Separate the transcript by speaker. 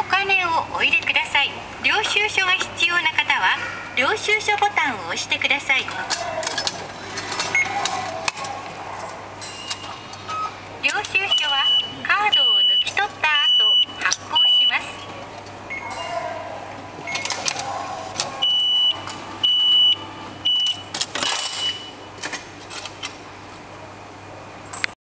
Speaker 1: お金をお入れください。領収書が必要な方は領収書ボタンを押してください。